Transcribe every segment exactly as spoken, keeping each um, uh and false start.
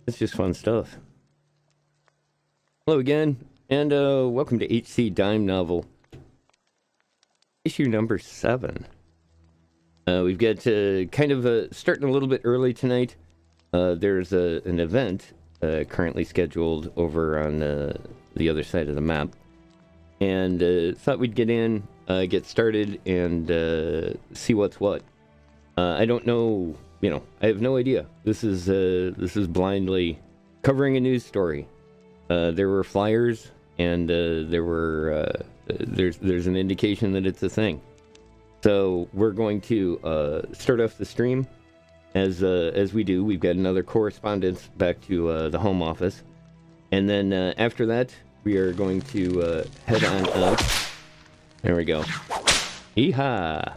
It's just fun stuff. Hello again, and uh, welcome to H C Dime Novel, issue number seven. Uh, we've got uh, kind of uh, starting a little bit early tonight. Uh, there's a, an event uh, currently scheduled over on uh, the other side of the map, and uh, thought we'd get in, uh, get started, and uh, see what's what. Uh, I don't know, you know, I have no idea. This is uh, this is blindly covering a news story. Uh, there were flyers, and uh, there were uh, there's there's an indication that it's a thing. So we're going to uh, start off the stream as uh, as we do. We've got another correspondence back to uh, the home office, and then uh, after that we are going to uh, head on up. There we go. Yeehaw!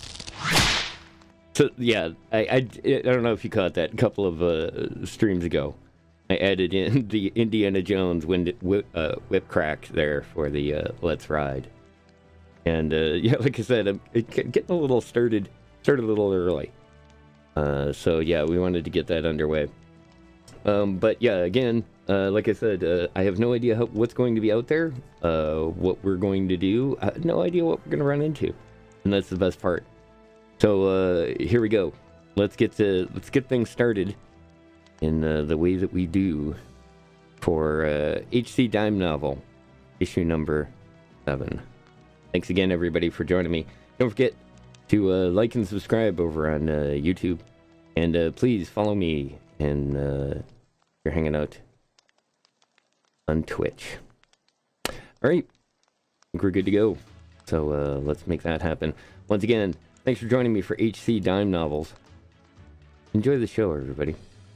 So yeah, I, I I don't know if you caught that a couple of uh, streams ago. I added in the Indiana Jones wind, whip, uh, whip crack there for the uh, Let's Ride. And, uh, yeah, like I said, I'm getting a little started, started a little early. Uh, so, yeah, we wanted to get that underway. Um, but, yeah, again, uh, like I said, uh, I have no idea how, what's going to be out there, uh, what we're going to do. I have no idea what we're going to run into. And that's the best part. So, uh, here we go. Let's get to, let's get things started in uh, the way that we do for uh, H C Dime Novel, issue number seven. Thanks again, everybody, for joining me. Don't forget to uh, like and subscribe over on uh, YouTube. And uh, please follow me and uh, you're hanging out on Twitch. All right, I think we're good to go. So uh, let's make that happen. Once again, thanks for joining me for H C Dime Novels. Enjoy the show, everybody.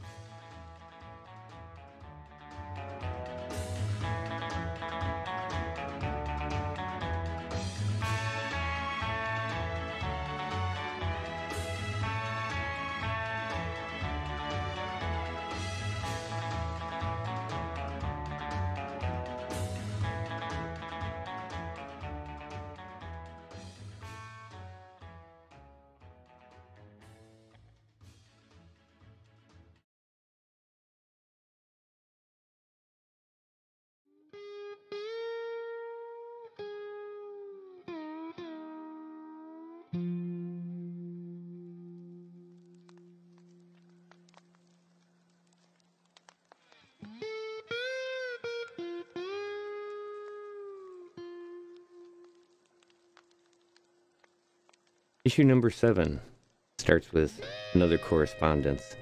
Issue number seven starts with another correspondence.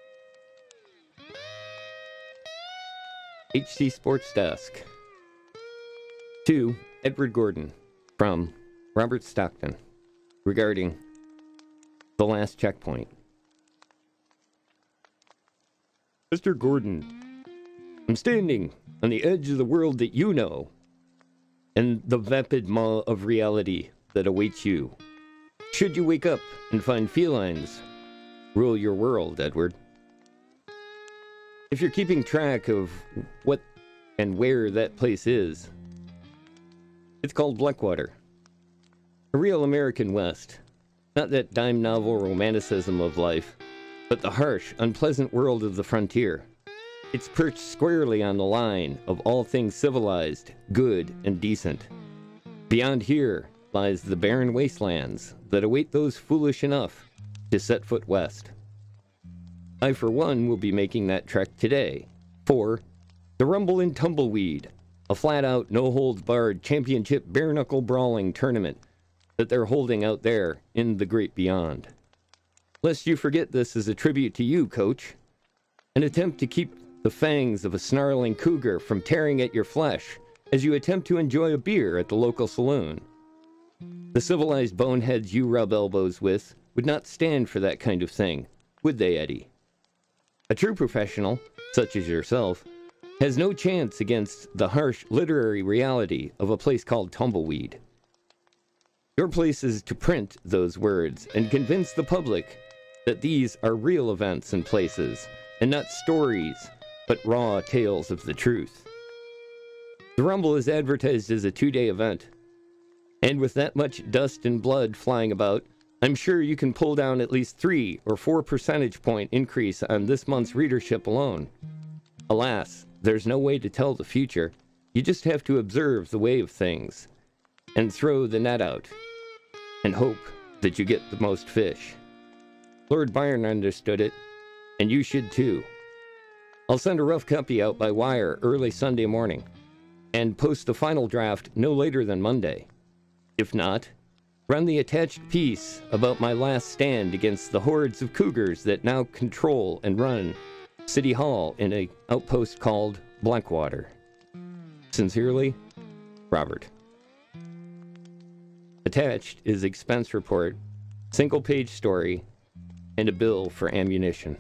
H C Sports Desk. To Edward Gordon from Robert Stockton regarding the last checkpoint. Mister Gordon, I'm standing on the edge of the world that you know and the vapid maw of reality that awaits you. Should you wake up and find felines rule your world, Edward? If you're keeping track of what and where that place is, it's called Blackwater. A real American West. Not that dime novel romanticism of life, but the harsh, unpleasant world of the frontier. It's perched squarely on the line of all things civilized, good, and decent. Beyond here lies the barren wastelands that await those foolish enough to set foot west. I, for one, will be making that trek today for the Rumble and Tumbleweed, a flat-out, no-holds-barred championship bare-knuckle brawling tournament that they're holding out there in the great beyond. Lest you forget, this is a tribute to you, Coach, an attempt to keep the fangs of a snarling cougar from tearing at your flesh as you attempt to enjoy a beer at the local saloon. The civilized boneheads you rub elbows with would not stand for that kind of thing, would they, Eddie? A true professional, such as yourself, has no chance against the harsh literary reality of a place called Tumbleweed. Your place is to print those words and convince the public that these are real events and places, and not stories, but raw tales of the truth. The Rumble is advertised as a two-day event, and with that much dust and blood flying about, I'm sure you can pull down at least three or four percentage point increase on this month's readership alone. Alas, there's no way to tell the future. You just have to observe the way of things and throw the net out and hope that you get the most fish. Lord Byron understood it, and you should too. I'll send a rough copy out by wire early Sunday morning and post the final draft no later than Monday. If not, run the attached piece about my last stand against the hordes of cougars that now control and run City Hall in an outpost called Blackwater. Sincerely, Robert. Attached is expense report, single-page story, and a bill for ammunition.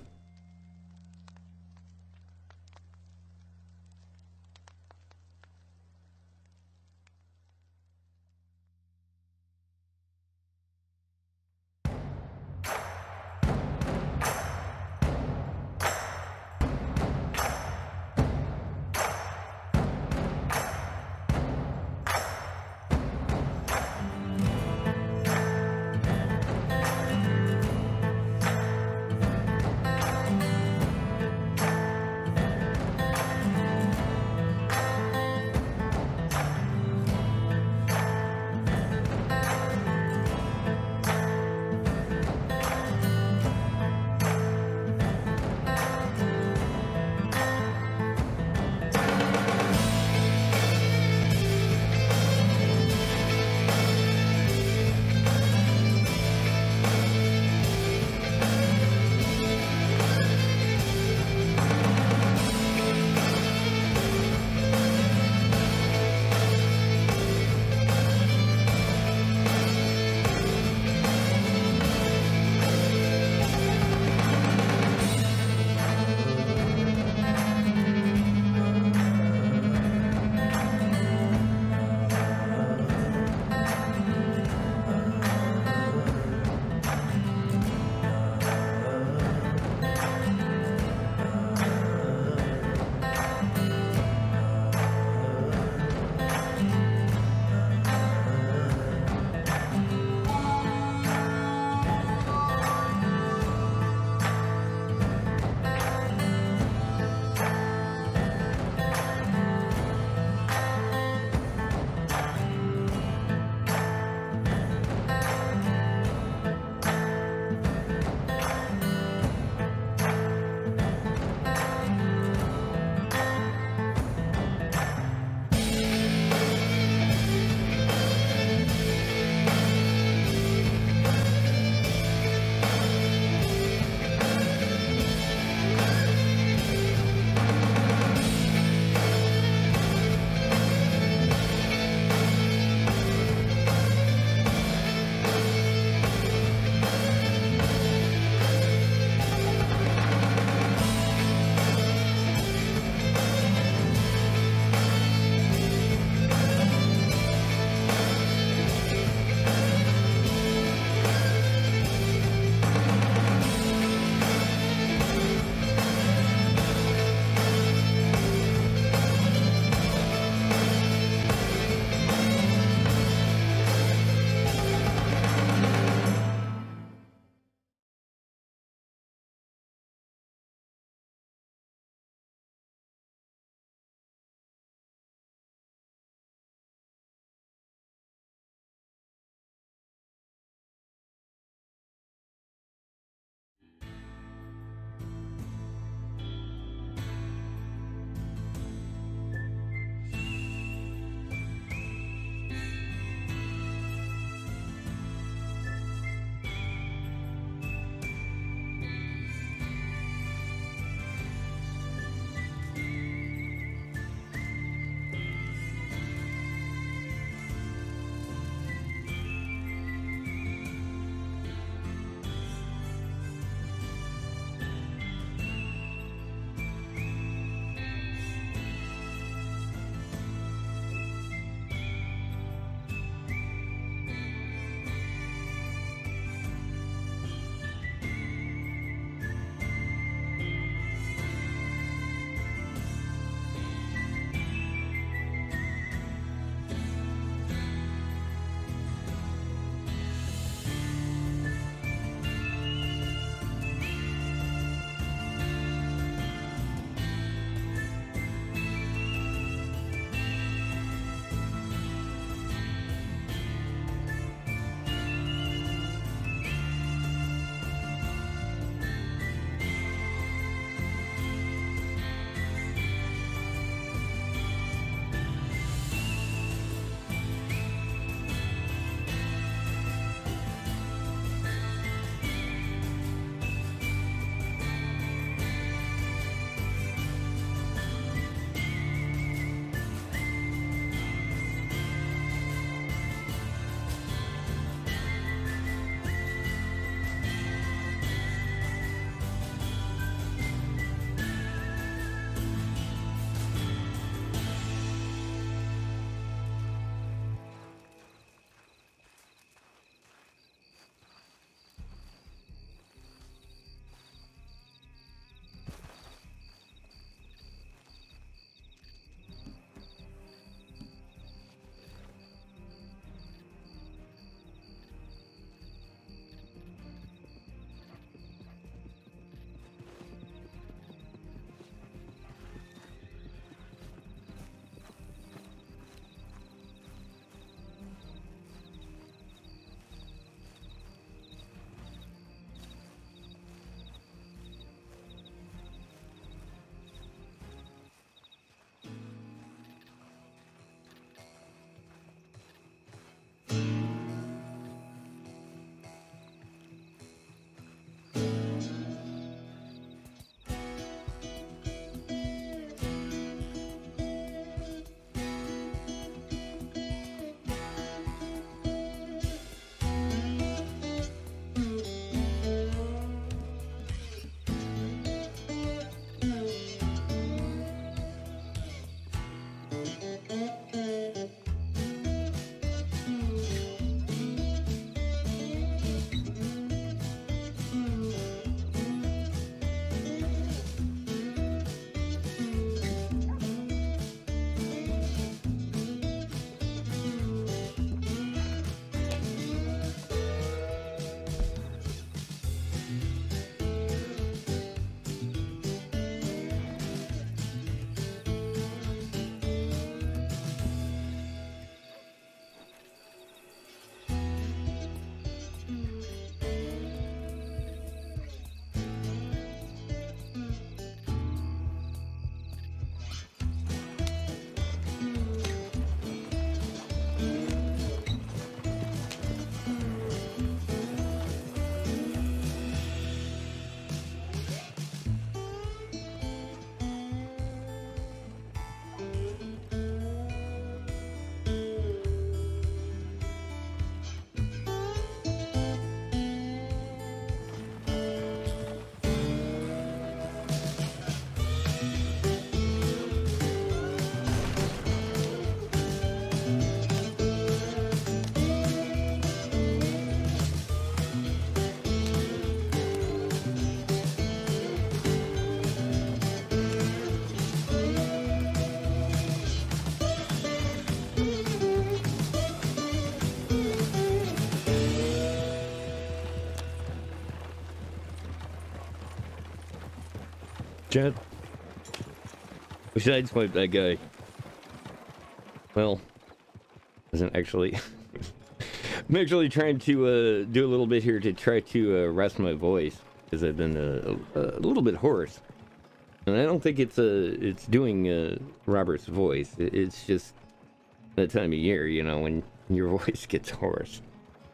Chat. We should sideswipe that guy. Well, isn't actually. I'm actually trying to uh, do a little bit here to try to uh, rest my voice because I've been uh, a, a little bit hoarse, and I don't think it's uh, it's doing uh, Robert's voice. It's just that time of year, you know, when your voice gets hoarse.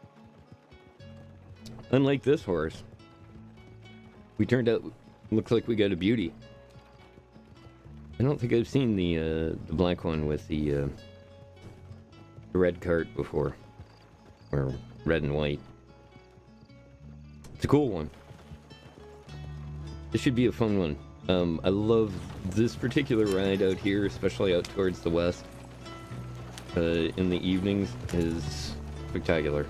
Unlike this horse, we turned out looks like we got a beauty. I don't think I've seen the uh, the black one with the, uh, the red cart before, or red and white. It's a cool one. This should be a fun one. Um, I love this particular ride out here, especially out towards the west. Uh, in the evenings is spectacular.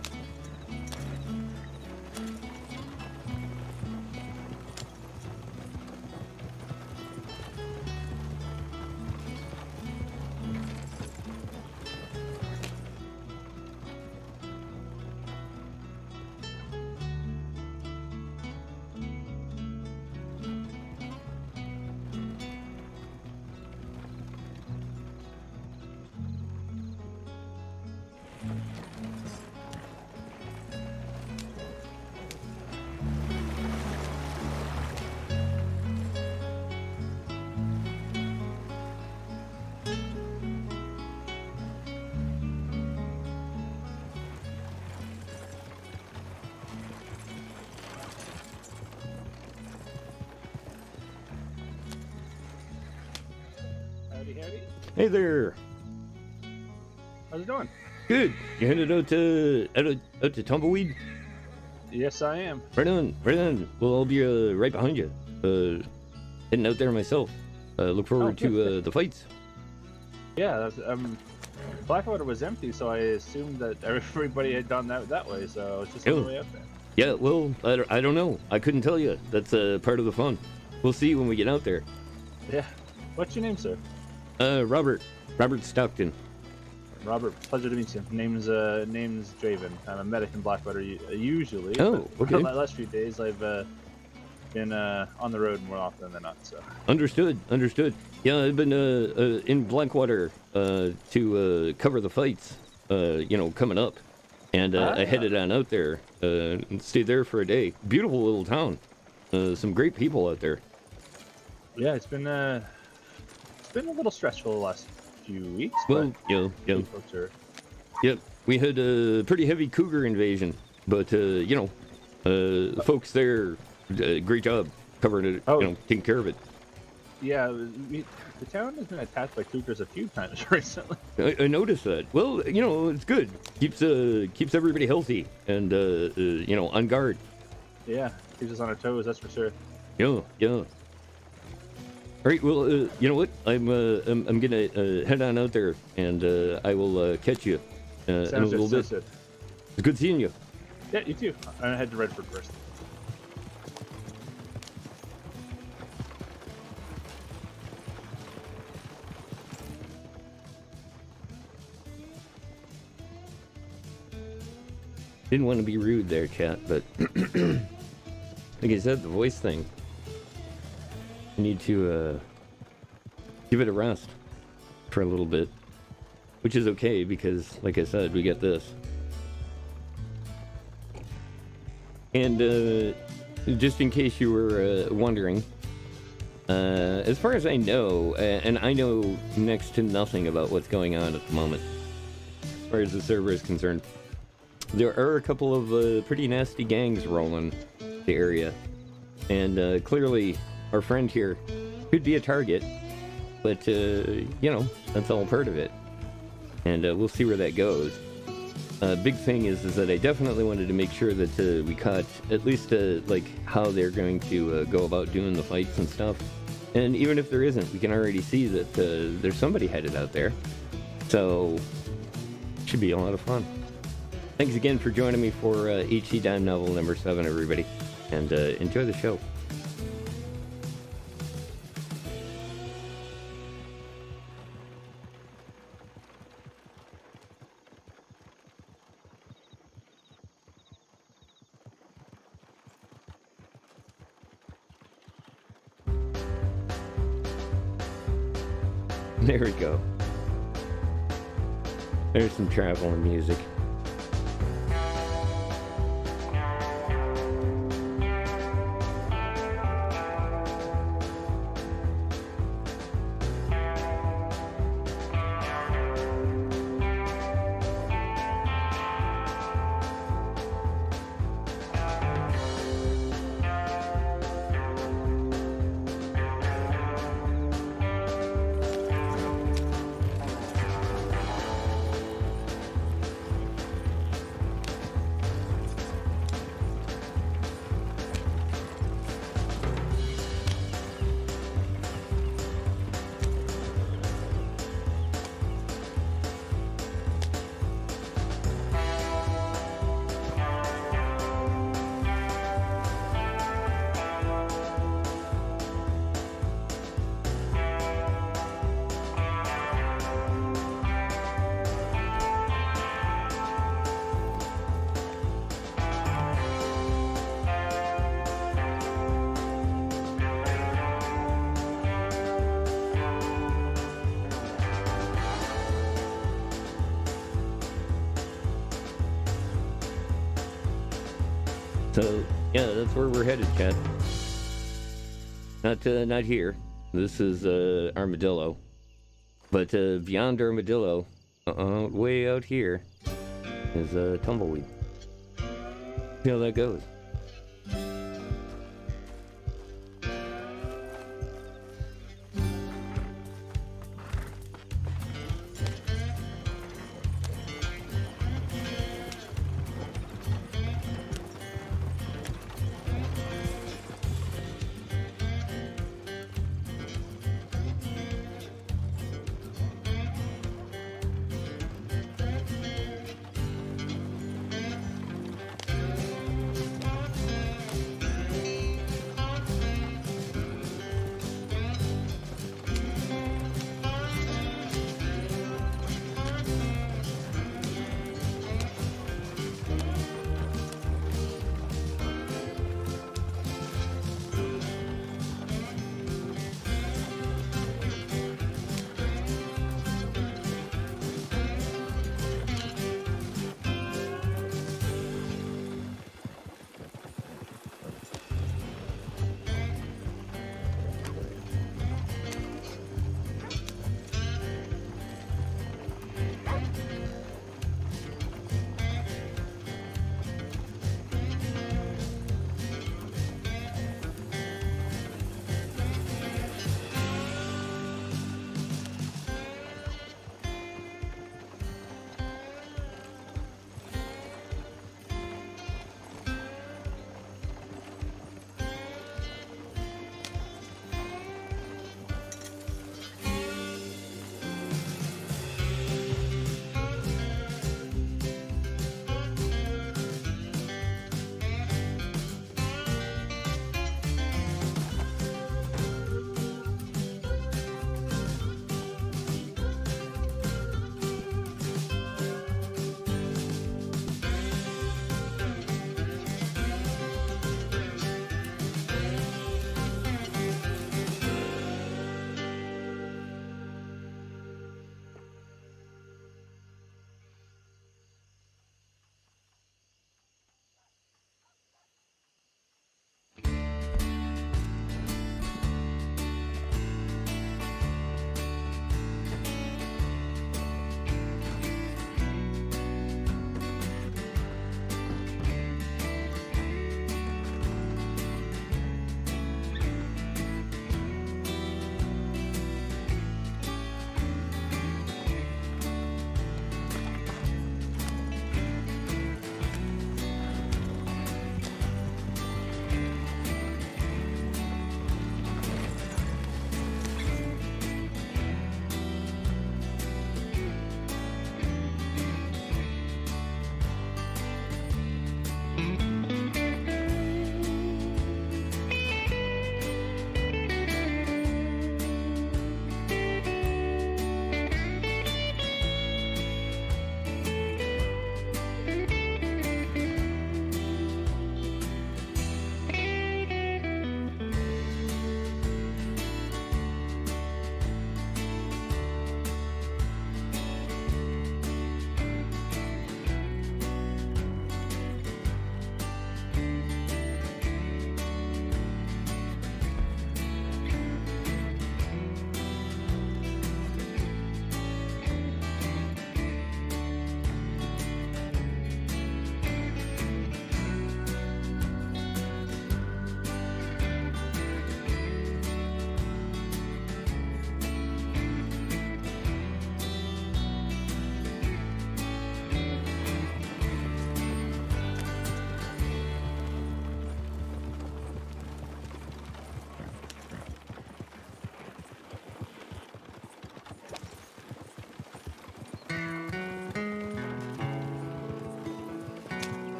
Hey there. How's it going? Good. You headed out to out, of, out to Tumbleweed? Yes, I am. Right on, right on. Well, I'll be uh, right behind you. Uh, heading out there myself. Uh, look forward oh, to uh, the fights. Yeah, that's, um, Blackwater was empty, so I assumed that everybody had gone that that way. So I was just on Oh. the way up there. Yeah, well, I don't, I don't know. I couldn't tell you. That's uh, part of the fun. We'll see when we get out there. Yeah. What's your name, sir? Uh, Robert. Robert Stockton. Robert. Pleasure to meet you. Name's uh, name's Draven. I'm a medic in Blackwater usually. Oh, okay. The last few days I've uh, been uh, on the road more often than not. So. Understood. Understood. Yeah, I've been uh, uh, in Blackwater uh, to uh, cover the fights. Uh, you know, coming up, and uh, ah. I headed on out there uh, and stayed there for a day. Beautiful little town. Uh, some great people out there. Yeah, it's been uh, it's been a little stressful the last few weeks. Well, yeah, yeah. Folks are... Yep. We had a pretty heavy cougar invasion, but uh, you know, uh, the folks there, uh, great job covering it. Oh. You know, taking care of it. Yeah, we, the town has been attacked by cougars a few times recently. I, I noticed that. Well, you know, it's good. Keeps uh keeps everybody healthy and uh, uh you know on guard. Yeah, keeps us on our toes. That's for sure. Yeah, yeah. All right. Well, uh, you know what? I'm uh I'm, I'm gonna uh, head on out there, and uh, I will uh, catch you uh, in a Sounds little good. bit. Sounds good. It's good seeing you. Yeah, you too. I'm gonna head to Redford first. Didn't want to be rude there, chat, but like I said, the voice thing. You need to uh, give it a rest for a little bit, which is okay because, like I said, we get this. And uh, just in case you were uh, wondering, uh, as far as I know, uh, and I know next to nothing about what's going on at the moment, as far as the server is concerned, there are a couple of uh, pretty nasty gangs rolling the area, and uh, clearly our friend here could be a target, but uh, you know, that's all part of it, and uh, we'll see where that goes. Uh, big thing is is that I definitely wanted to make sure that uh, we caught at least uh, like how they're going to uh, go about doing the fights and stuff, and even if there isn't, we can already see that uh, there's somebody headed out there, so it should be a lot of fun. Thanks again for joining me for uh, H C Dime Novel number seven, everybody, and uh, enjoy the show. There we go. There's some traveling music. So, yeah, that's where we're headed, Chad. Not, uh, not here. This is, uh, Armadillo. But, uh, beyond Armadillo, uh-uh, way out here, is, uh, Tumbleweed. See how that goes.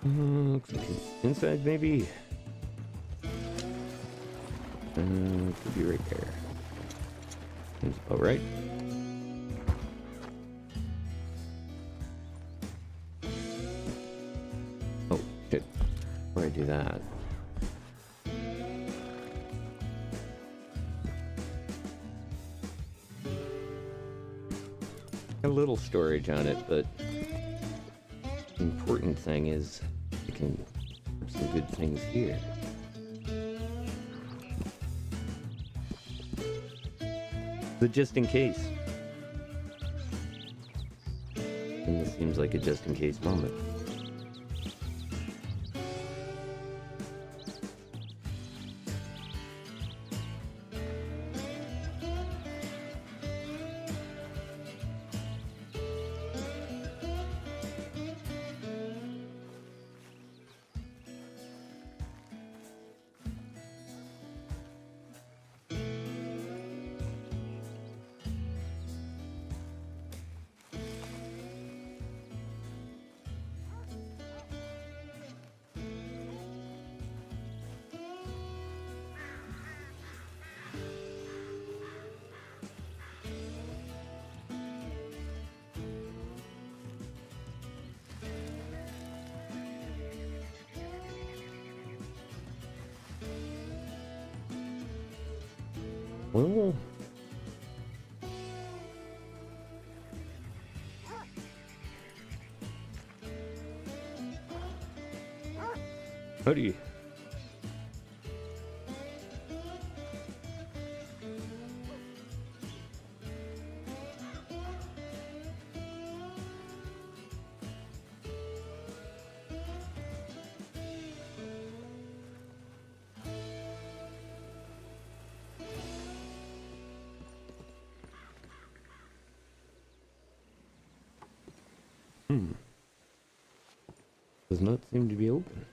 Uh, looks like it's inside, maybe. Uh, could be right there. Seems about right. Oh, shit. Before I do that. A little storage on it, but the important thing is you can put some good things here. But just in case. And this seems like a just in case moment. Well, howdy. Hmm. Does not seem to be open.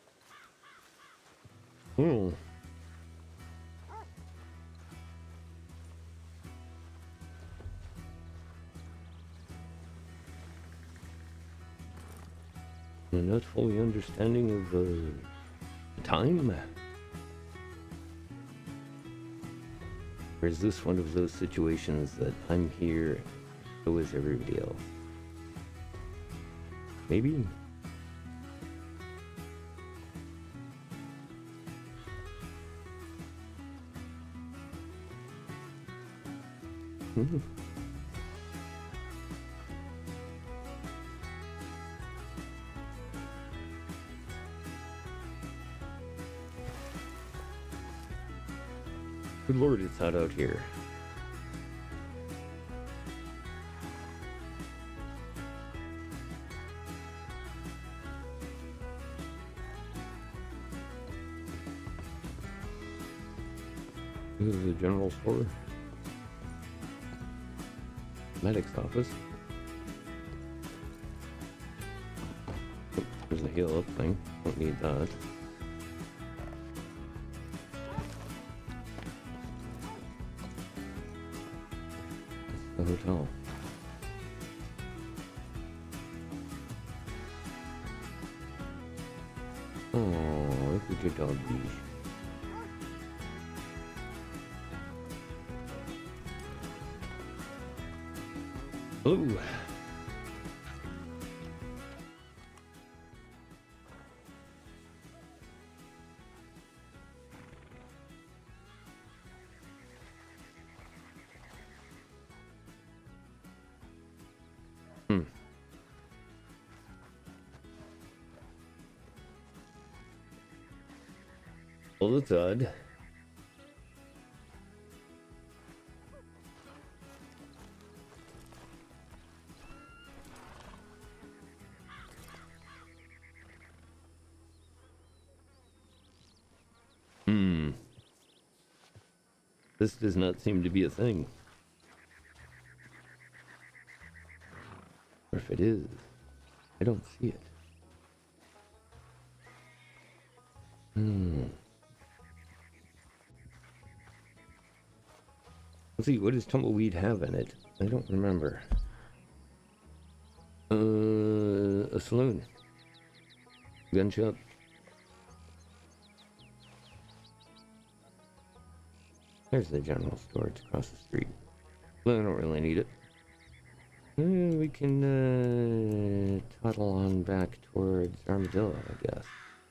Hmm. I'm not fully understanding of uh, the time. Or is this one of those situations that I'm here, so is everybody else? Maybe? Hmm. Good lord, it's hot out here. This is a general store. Medic's office. Oh, there's a heal up thing. Don't need that. The hotel. Oh, look at your doggies. Ooh. Hmm. Well, that's odd. Hmm. This does not seem to be a thing. Or if it is, I don't see it. Hmm. Let's see, what does tumbleweed have in it? I don't remember. Uh, a saloon. Gun shop. There's the general store. It's across the street. Well, I don't really need it. Uh, we can uh, toddle on back towards Armadillo, I guess.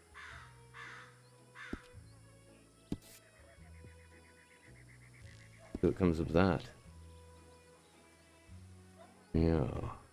See what comes of that. Yeah.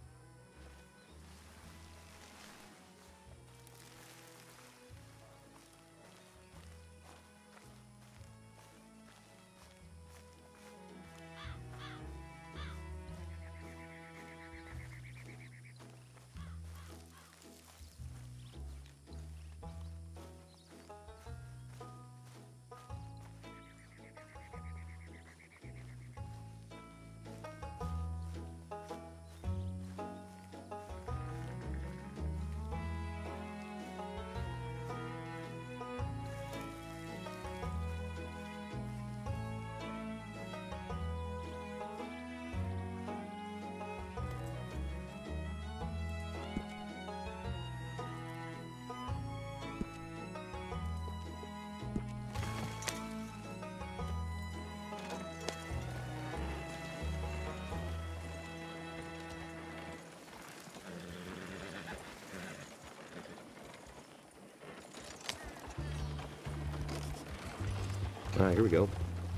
Alright, here we go.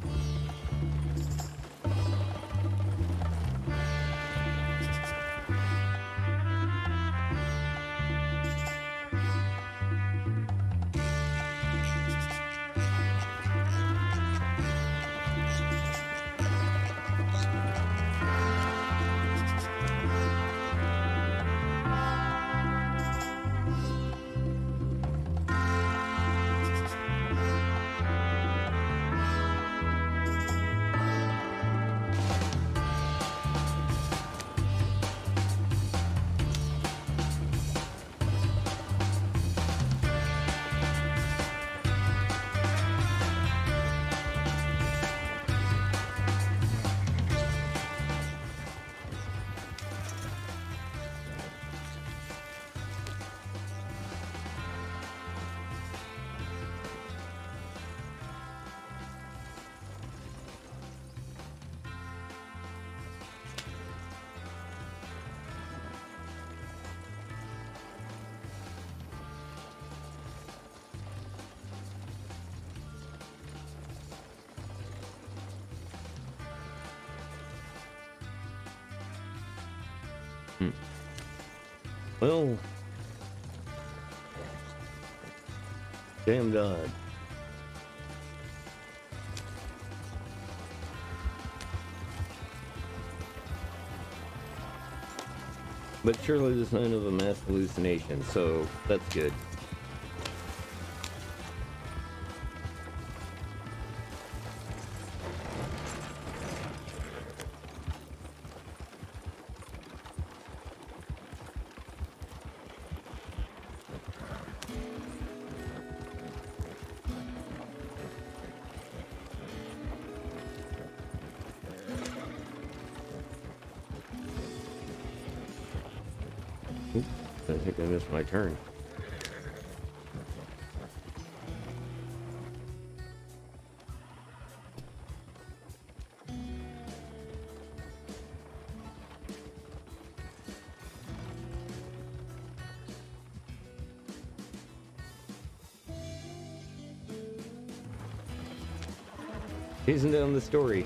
Hmm. Well, damn God. But surely the sign of a mass hallucination, so that's good. Oops, I think I missed my turn. Chasing down the story.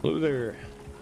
Hello there.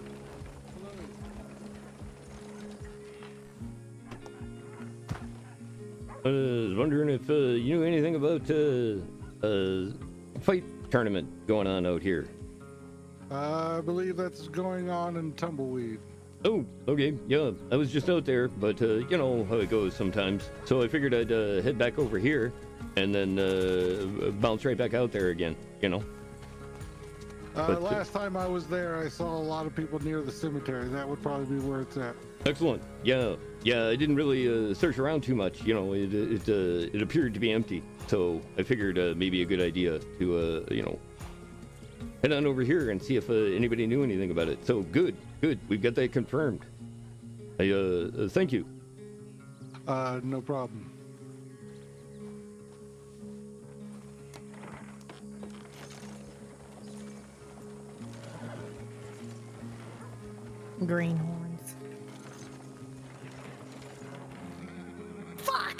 I was wondering if uh, you knew anything about uh, a fight tournament going on out here. Uh, I believe that's going on in Tumbleweed. Oh, okay, yeah, I was just out there, but uh, you know how it goes sometimes. So I figured I'd uh, head back over here and then uh, bounce right back out there again, you know. Uh, But, uh, last time I was there, I saw a lot of people near the cemetery. That would probably be where it's at. Excellent. Yeah, yeah. I didn't really uh, search around too much. You know, it it uh, it appeared to be empty. So I figured uh, maybe a good idea to uh, you know head on over here and see if uh, anybody knew anything about it. So good, good. We've got that confirmed. I uh, uh thank you. Uh, no problem. Greenhorns. Fuck!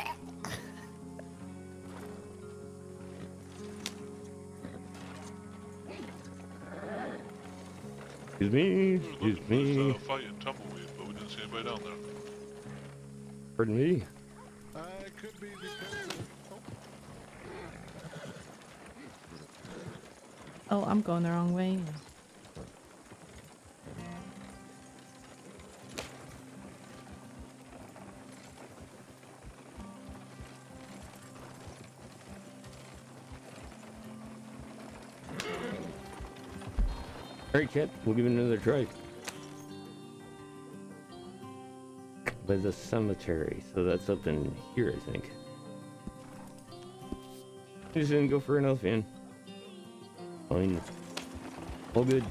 Excuse me. We were Excuse looking me. for a fight in Tumbleweed, but we didn't see anybody down there. Pardon me. Uh, it could be because... Oh. Oh, I'm going the wrong way. All right, cat. We'll give it another try. By the cemetery, so that's up in here, I think. I just didn't go for enough, man. Fine. All good.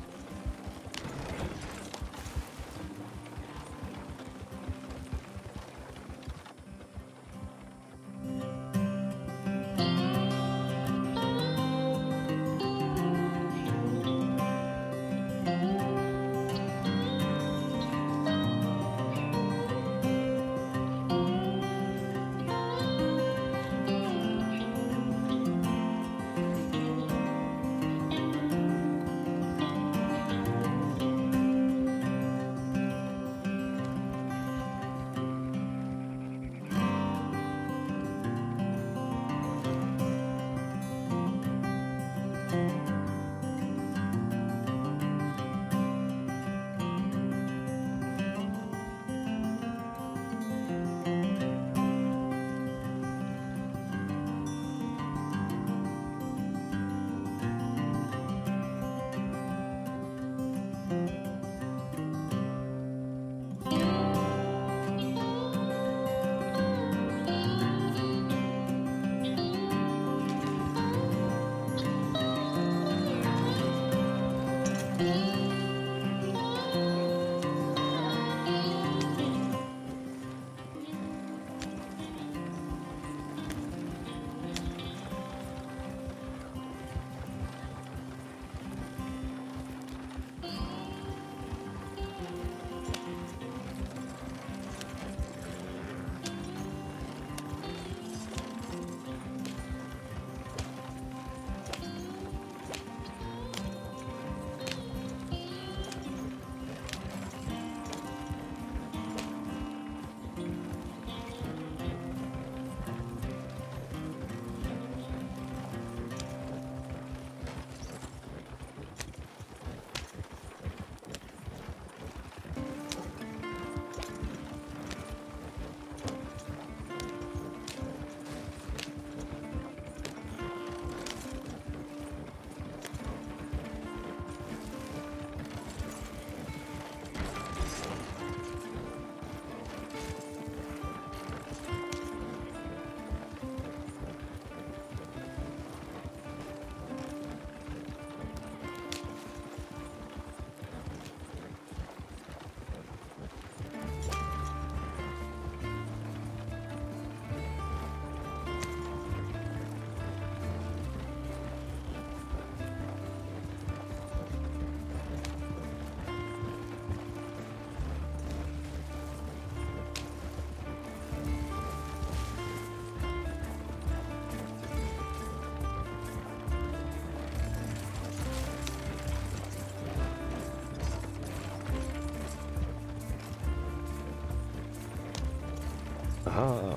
Ah.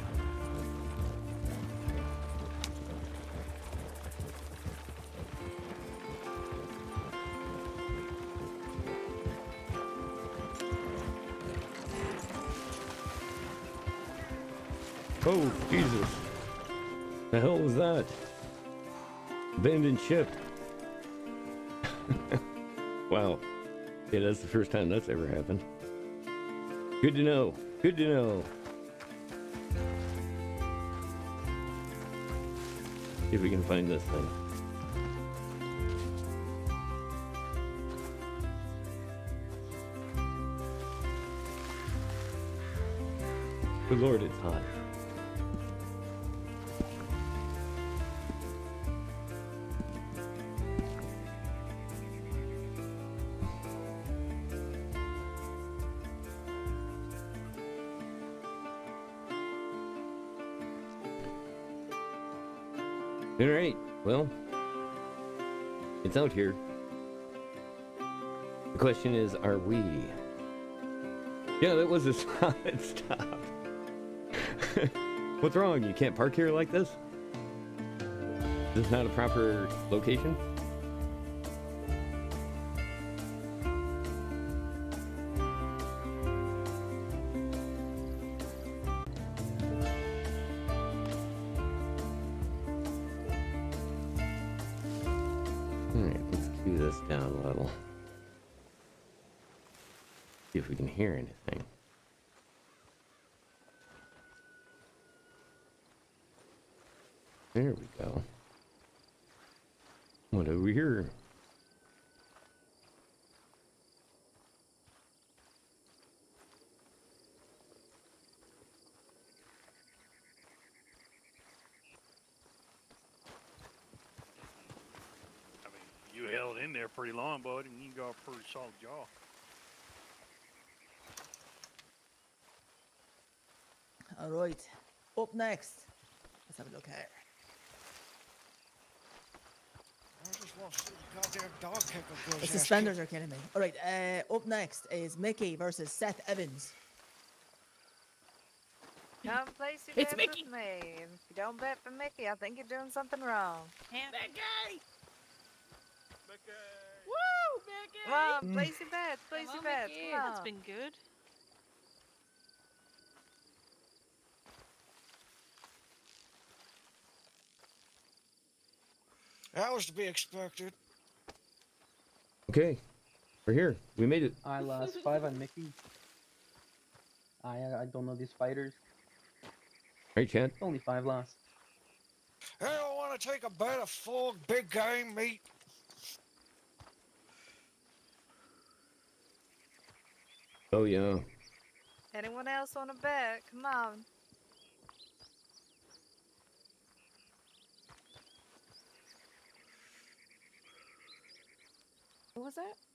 Oh, Jesus. The hell was that? Abandoned ship. Wow. Yeah, that's the first time that's ever happened. Good to know. Good to know. See if we can find this thing. Good Lord, it's hot. All right, well, it's out here. The question is, are we? Yeah, that was a solid stop. What's wrong? You can't park here like this? This is not a proper location? Alright, let's cue this down a little. See if we can hear anything. There we go. What do we hear? I mean, you held in there pretty long, bud, and you got a pretty solid jaw. All right. Up next. Let's have a look here. I just want to see the goddamn dog kick a girl's The ass suspenders are killing me. All right. Uh, up next is Mickey versus Seth Evans. Come place your It's bet Mickey. with me. If you don't bet for Mickey, I think you're doing something wrong. Mickey! Mickey! Woo, Mickey! Come on, place your bets, place Come your on, bets. Mickey. Come on. That's been good. That was to be expected. Okay, we're here. We made it. I lost five on Mickey. I uh, I don't know these fighters. Right, Chad? Only five lost. Hey, I want to take a bet of full big game meat. Oh, yeah. Anyone else want to bet? Come on. What was that?